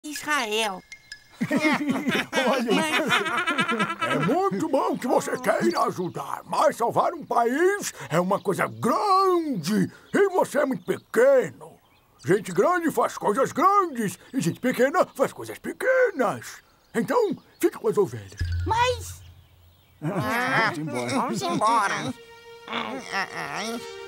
Israel. É muito bom que você queira ajudar, mas salvar um país é uma coisa grande e você é muito pequeno. Gente grande faz coisas grandes e gente pequena faz coisas pequenas. Então, fica com as ovelhas. Mas... Vamos embora. Vamos embora.